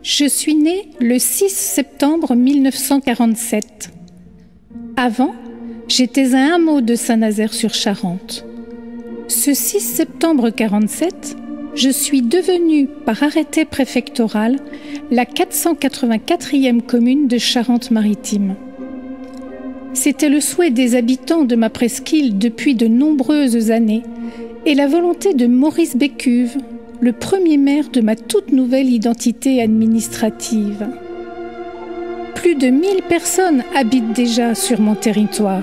Je suis née le 6 septembre 1947. Avant, j'étais à un hameau de Saint-Nazaire-sur-Charente. Ce 6 septembre 1947, je suis devenue, par arrêté préfectoral, la 484e commune de Charente-Maritime. C'était le souhait des habitants de ma presqu'île depuis de nombreuses années et la volonté de Maurice Bécuve, le premier maire de ma toute nouvelle identité administrative. Plus de 1000 personnes habitent déjà sur mon territoire.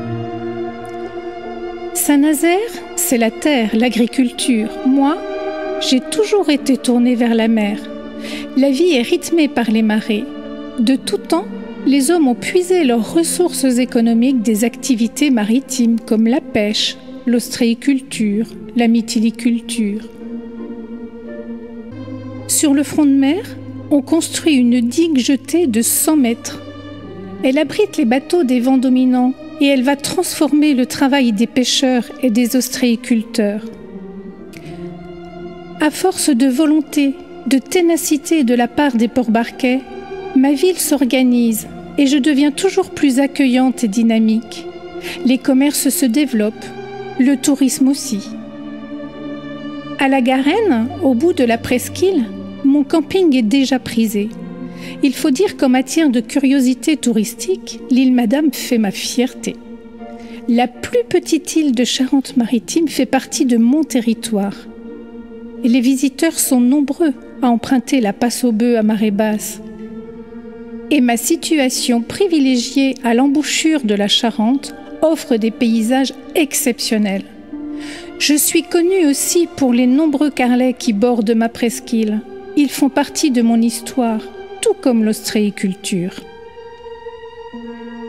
Saint-Nazaire, c'est la terre, l'agriculture. Moi, j'ai toujours été tournée vers la mer. La vie est rythmée par les marées. De tout temps, les hommes ont puisé leurs ressources économiques des activités maritimes comme la pêche, l'ostréiculture, la mytiliculture. Sur le front de mer, on construit une digue jetée de 100 mètres. Elle abrite les bateaux des vents dominants et elle va transformer le travail des pêcheurs et des ostréiculteurs. À force de volonté, de ténacité de la part des port-barquais, ma ville s'organise et je deviens toujours plus accueillante et dynamique. Les commerces se développent, le tourisme aussi. À la Garenne, au bout de la presqu'île, mon camping est déjà prisé. Il faut dire qu'en matière de curiosité touristique, l'île Madame fait ma fierté. La plus petite île de Charente-Maritime fait partie de mon territoire. Et les visiteurs sont nombreux à emprunter la passe aux bœufs à marée basse. Et ma situation privilégiée à l'embouchure de la Charente offre des paysages exceptionnels. Je suis connue aussi pour les nombreux carlets qui bordent ma presqu'île. Ils font partie de mon histoire, tout comme l'ostréiculture.